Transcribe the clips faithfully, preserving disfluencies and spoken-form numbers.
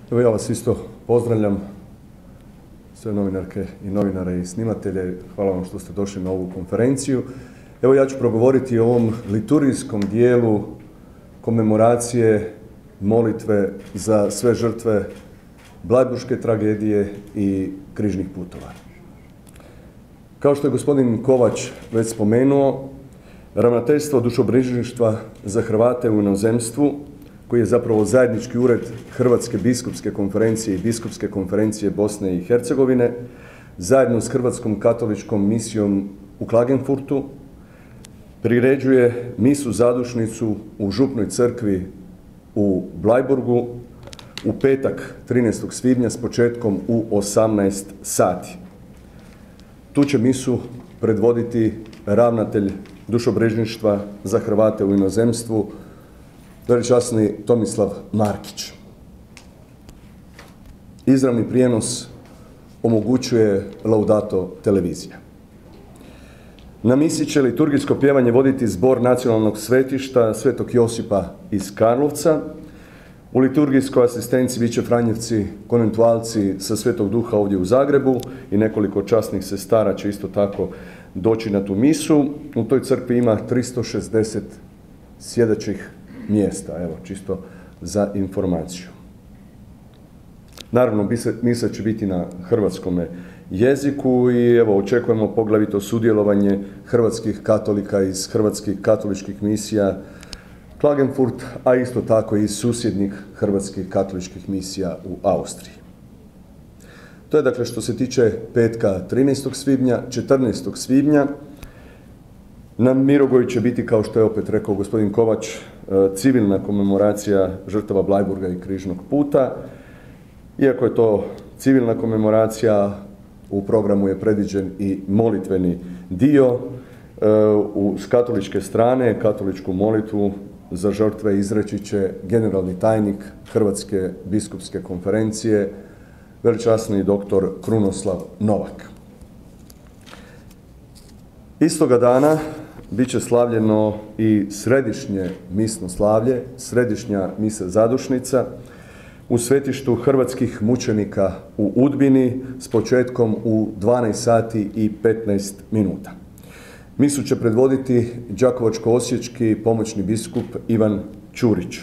Evo ja vas isto pozdravljam, sve novinarke i novinare i snimatelje. Hvala vam što ste došli na ovu konferenciju. Evo ja ću progovoriti o ovom liturgijskom dijelu komemoracije, molitve za sve žrtve Bleiburške tragedije i križnih putova. Kao što je gospodin Kovač već spomenuo, Ravnateljstvo dušobrižništva za Hrvate u inozemstvu, koji je zapravo zajednički ured Hrvatske biskupske konferencije i biskupske konferencije Bosne i Hercegovine, zajedno s Hrvatskom katoličkom misijom u Klagenfurtu, priređuje misu zadušnicu u župnoj crkvi u Bleiburgu u petak trinaestog svibnja s početkom u osamnaest sati. Tu će misu predvoditi ravnatelj dušobrižništva za Hrvate u inozemstvu, veličasni Tomislav Markić. Izravni prijenos omogućuje Laudato televizija. Na misi će liturgijsko pjevanje voditi zbor nacionalnog svetišta Svetog Josipa iz Karlovca. U liturgijskoj asistenciji bit će Franjevci, konventualci sa Svetog Duha ovdje u Zagrebu i nekoliko časnih sestara će isto tako doći na tu misu. U toj crkvi ima tristo šezdeset sjedećih mjesta, evo, čisto za informaciju. Naravno, misa će biti na hrvatskom jeziku i evo, očekujemo poglavito sudjelovanje hrvatskih katolika iz hrvatskih katoličkih misija Klagenfurt, a isto tako i susjednih hrvatskih katoličkih misija u Austriji. To je dakle što se tiče petka trinaestog svibnja, četrnaestog svibnja. Na Mirogoju će biti, kao što je opet rekao gospodin Kovač, civilna komemoracija žrtava Bleiburga i križnog puta. Iako je to civilna komemoracija, u programu je predviđen i molitveni dio. S katoličke strane, katoličku molitvu za žrtve izreći će generalni tajnik Hrvatske biskupske konferencije, veličasni doktor Krunoslav Novak. Istoga dana bit će slavljeno i središnje misno slavlje, središnja misa zadušnica u svetištu hrvatskih mučenika u Udbini s početkom u dvanaest sati i petnaest minuta. Misu će predvoditi đakovačko-osječki pomoćni biskup Ivan Ćurić.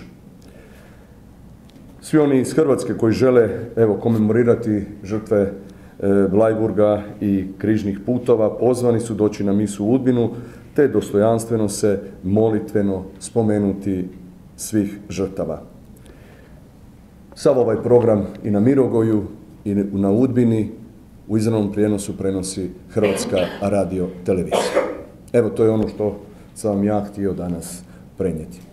Svi oni iz Hrvatske koji žele evo, komemorirati žrtve e, Bleiburga i križnih putova pozvani su doći na misu u Udbinu te dostojanstveno se molitveno spomenuti svih žrtava. Sav ovaj program i na Mirogoju i na Udbini u izravnom prijenosu prenosi Hrvatska radio televizija. Evo, to je ono što sam vam ja htio danas prenijeti.